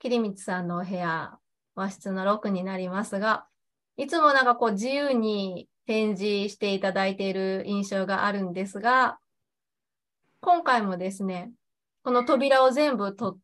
桐光さんのお部屋、和室の6になりますが、いつもなんかこう自由に展示していただいている印象があるんですが、今回もですね、この扉を全部取って、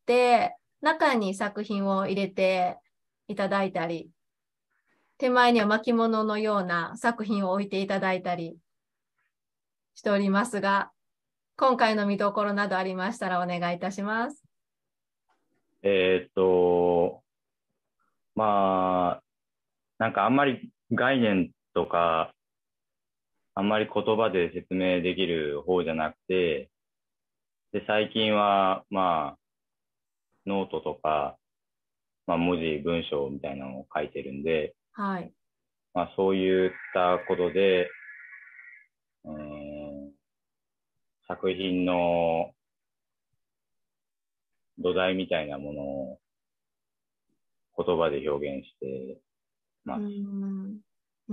中に作品を入れていただいたり、手前には巻物のような作品を置いていただいたりしておりますが、今回の見どころなどありましたらお願いいたします。 えーっと、まあ、なんかあんまり概念とか、あんまり言葉で説明できる方じゃなくて、で、最近は、ノートとか、文字、文章みたいなのを書いてるんで、 はい。 そういったことで、うーん、作品の土台みたいなものを言葉で表現してうます。 ん。うん。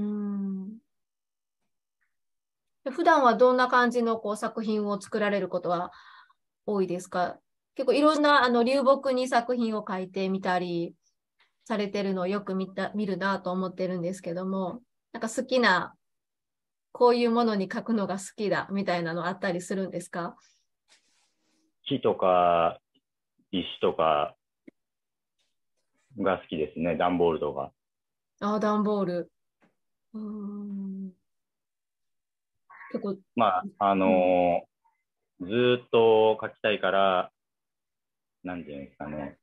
普段はどんな感じのこう作品を作られることは多いですか？結構いろんな流木に作品を描いてみたりされてるのをよく見るなと思ってるんですけども、なんか好きな、こういうものに描くのが好きだみたいなのあったりするんですか？ 木とか石とかが好きですね。段ボールとか。 ああ、段ボール。うーん。結構、うん。 ずーっと書きたいから、なんていうんですかね。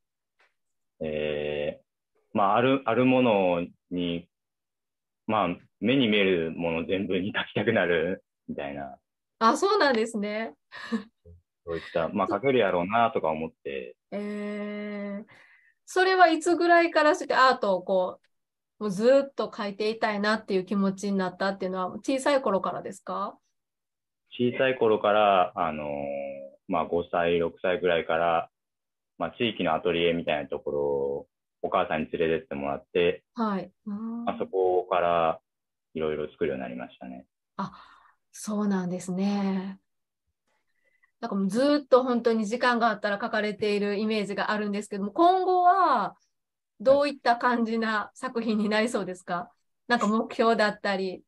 あるものに、目に見えるもの全部に書きたくなるみたいな、 あ、そうなんですね。 そういった、書けるやろうなとか思って、 えー、それはいつぐらいからしてアートをこう、もうずっと描いていたいなっていう気持ちになったっていうのは小さい頃からですか？ 小さい頃から、5歳、6歳ぐらいから、地域のアトリエみたいなところをお母さんに連れてってもらって、 はい。 そこからいろいろ作るようになりましたね。 あ、そうなんですね。なんかもうずっと本当に時間があったら書かれているイメージがあるんですけども、今後ははい。 どういった感じな作品になりそうですか？なんか目標だったり。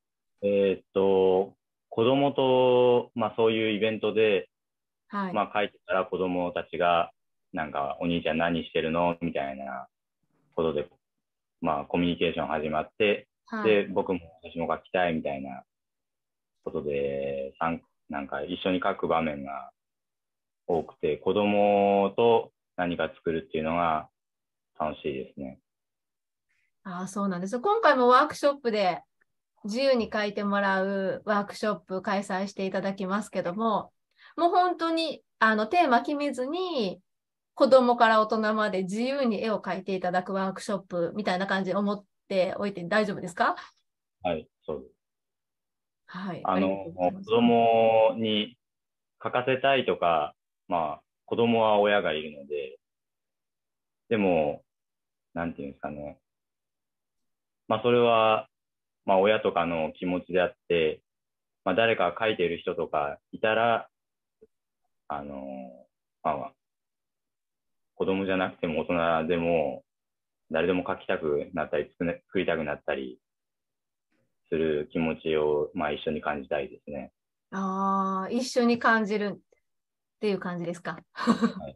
子供と、そういうイベントで、 はい。 書いてたら子供たちが、なんか、お兄ちゃん何してるのみたいなことで、コミュニケーション始まって、 はい。 で、私も書きたいみたいなことで、なんか一緒に書く場面が多くて、子供と何か作るっていうのが楽しいですね。 ああ、そうなんです。今回もワークショップで自由に書いてもらうワークショップ開催していただきますけども、もう本当にテーマ決めずに子供から大人まで自由に絵を描いていただくワークショップみたいな感じで思っておいて大丈夫ですか？ はい、そうです。 はい、ありがとうございま子す。 供に書かせたいとか、子供は親がいるので、でも、なんていうんですかね。それは、親とかの気持ちであって、誰か書いている人とかいたら、あの、まあ、子供じゃなくても大人でも、誰でも書きたくなったり、作りたくなったりする気持ちを、一緒に感じたいですね。 ああ、一緒に感じるっていう感じですか？ はい。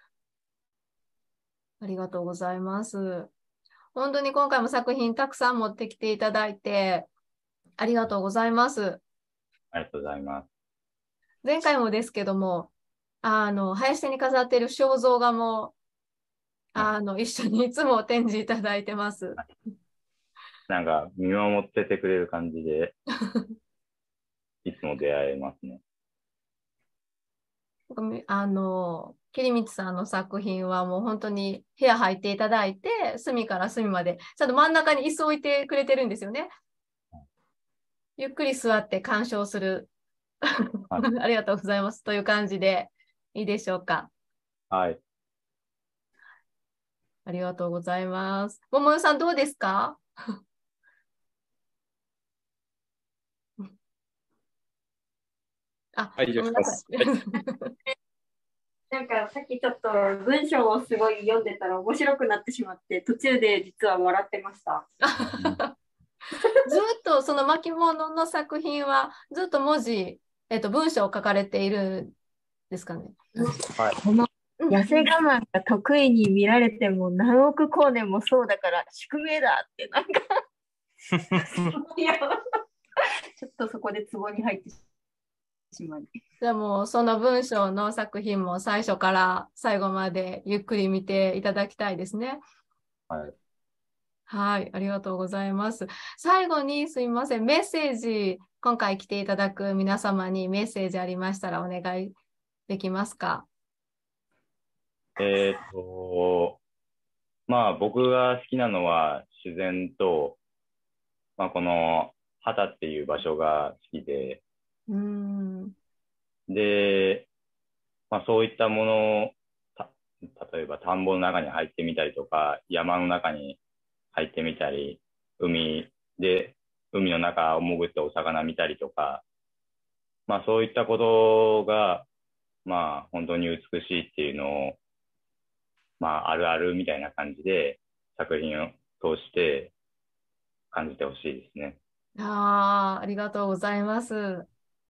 ありがとうございます。本当に今回も作品たくさん持ってきていただいて、ありがとうございます。 ありがとうございます。 前回もですけども、林手に飾っている肖像画も、 はい。 一緒にいつも展示いただいてます。 なんか、見守っててくれる感じで、いつも出会えますね。 桐光さんの作品はもう本当に部屋入っていただいて、隅から隅まで、ちゃんと真ん中に椅子置いてくれてるんですよね。ゆっくり座って鑑賞する。 はい。 ありがとうございます。という感じでいいでしょうか？ はい。 ありがとうございます。桃代さんどうですか？あ、 はい、以上ごめんなさい。 します。はい。 なんかさっきちょっと文章をすごい読んでたら面白くなってしまって、途中で実は笑ってました。 ずっとその巻物の作品はずっと文字、文章を書かれているんですかね。 はい。 この痩せ我慢が得意に見られても何億光年もそうだから宿命だってなんかいやちょっとそこでツボに入ってしまい。 でもその文章の作品も最初から最後までゆっくり見ていただきたいですね。 はい。 はい、ありがとうございます。最後にすみません、メッセージ、今回来ていただく皆様にメッセージありましたらお願いできますか？ まあ僕が好きなのは自然と、まあこの畑っていう場所が好きで、で、まあそういったものを、例えば田んぼの中に入ってみたりとか、山の中に入ってみたり、海の中を潜ってお魚見たりとか、まあそういったことが、まあ本当に美しいっていうのを、まああるあるみたいな感じで作品を通して感じてほしいですね。 ありがとうございます。